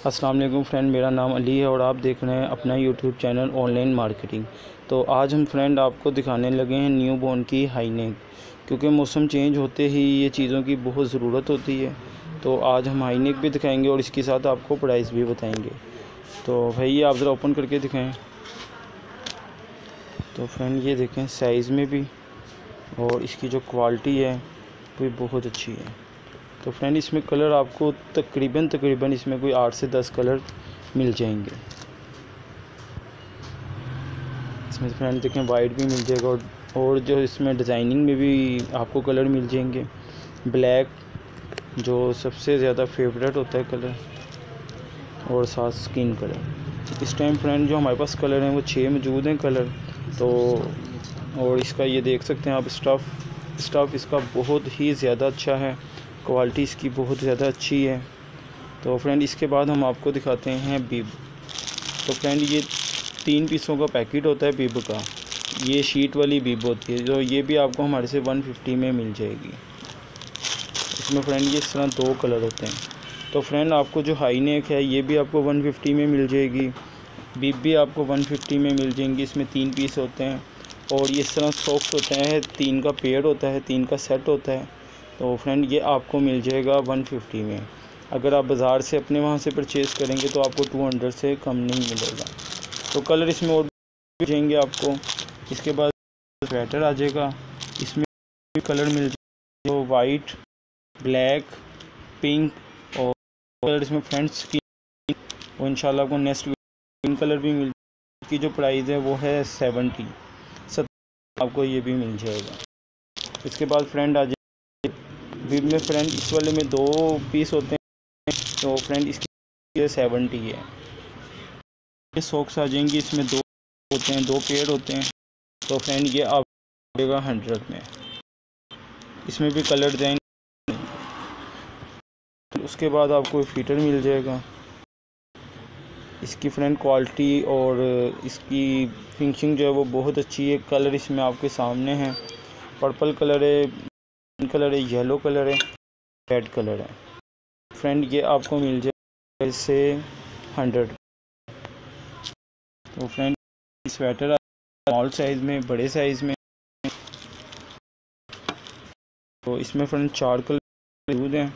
अस्सलाम वालेकुम फ्रेंड, मेरा नाम अली है और आप देख रहे हैं अपना यूट्यूब चैनल ऑनलाइन मार्केटिंग। तो आज हम फ्रेंड आपको दिखाने लगे हैं न्यू बॉर्न की हाई नेक, क्योंकि मौसम चेंज होते ही ये चीज़ों की बहुत ज़रूरत होती है। तो आज हम हाई नेक भी दिखाएंगे और इसके साथ आपको प्राइस भी बताएंगे। तो भाई ये आप ज़रा ओपन करके दिखाएँ। तो फ्रेंड ये देखें साइज़ में भी और इसकी जो क्वालिटी है वो बहुत अच्छी है। तो फ्रेंड इसमें कलर आपको तकरीबन इसमें कोई 8 से 10 कलर मिल जाएंगे। इसमें फ्रेंड देखें वाइट भी मिल जाएगा और जो इसमें डिज़ाइनिंग में भी आपको कलर मिल जाएंगे। ब्लैक जो सबसे ज़्यादा फेवरेट होता है कलर, और साथ स्किन कलर। इस टाइम फ्रेंड जो हमारे पास कलर हैं वो 6 मौजूद हैं कलर। तो और इसका ये देख सकते हैं आप स्टफ़ इसका बहुत ही ज़्यादा अच्छा है, क्वालिटी इसकी बहुत ज़्यादा अच्छी है। तो फ्रेंड इसके बाद हम आपको दिखाते हैं बिब। तो फ्रेंड ये 3 पीसों का पैकेट होता है बिब का। ये शीट वाली बिब होती है, जो ये भी आपको हमारे से 150 में मिल जाएगी। इसमें फ्रेंड ये इस तरह 2 कलर होते हैं। तो फ्रेंड आपको जो हाई नेक है ये भी आपको 150 में मिल जाएगी, बिब भी आपको 150 में मिल जाएंगी। इसमें 3 पीस होते हैं और ये इस तरह सॉक्स होते हैं, 3 का पेयर होता है, 3 का सेट होता है। तो फ्रेंड ये आपको मिल जाएगा 150 में। अगर आप बाज़ार से अपने वहाँ से परचेज़ करेंगे तो आपको 200 से कम नहीं मिलेगा। तो कलर इसमें और मिल जाएंगे आपको। इसके बाद स्वेटर आ जाएगा, इसमें कलर मिल जाएगा तो वाइट, ब्लैक, पिंक और कलर इसमें फ्रेंड्स की। और इंशाल्लाह आपको नेक्स्ट पिंक कलर भी मिल जाएगी। की जो प्राइस है वो है 70 आपको ये भी मिल जाएगा। इसके बाद फ्रेंड आ जाए बिब में। फ्रेंड इस वाले में 2 पीस होते हैं। तो फ्रेंड इसकी 70 है। ये सॉक्स आ जाएंगी, इसमें 2 होते हैं, 2 पेयर होते हैं। तो फ्रेंड ये आप देगा 100 में। इसमें भी कलर डिज़ाइन। उसके बाद आपको फीटर मिल जाएगा। इसकी फ्रेंड क्वालिटी और इसकी फिनिशिंग जो है वो बहुत अच्छी है। कलर इसमें आपके सामने है, पर्पल कलर है, पिंक कलर है, येलो कलर है, रेड कलर है। फ्रेंड ये आपको मिल जाएगा इससे 100। तो फ्रेंड स्वेटर स्मॉल साइज़ में, बड़े साइज़ में। तो इसमें फ्रेंड 4 कलर मौजूद हैं।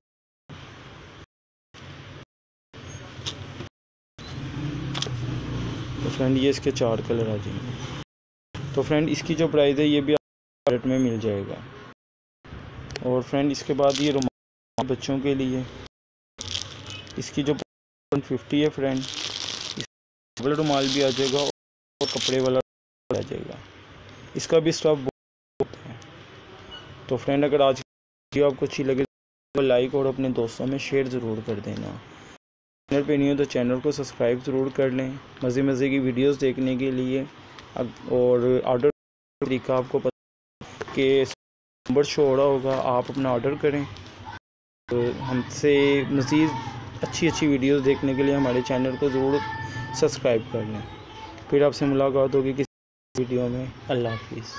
तो फ्रेंड ये इसके 4 कलर आ जाएंगे। तो फ्रेंड इसकी जो प्राइस है ये भी आपको में मिल जाएगा। और फ्रेंड इसके बाद ये रुमाल बच्चों के लिए, इसकी जो 150 है फ्रेंड। वाला रुमाल भी आ जाएगा और कपड़े वाला आ जाएगा। इसका भी स्टॉक बहुत है। तो फ्रेंड अगर आज वीडियो आपको अच्छी लगे तो लाइक और अपने दोस्तों में शेयर ज़रूर कर देना। चैनल पे नहीं हो तो चैनल को सब्सक्राइब ज़रूर कर लें मज़े की वीडियोस देखने के लिए। और ऑर्डर तरीका आपको पता कि नंबर शो हो रहा होगा, आप अपना ऑर्डर करें। तो हमसे मज़ीद अच्छी वीडियोस देखने के लिए हमारे चैनल को ज़रूर सब्सक्राइब कर लें। फिर आपसे मुलाकात होगी किसी वीडियो में। अल्लाह हाफिज़।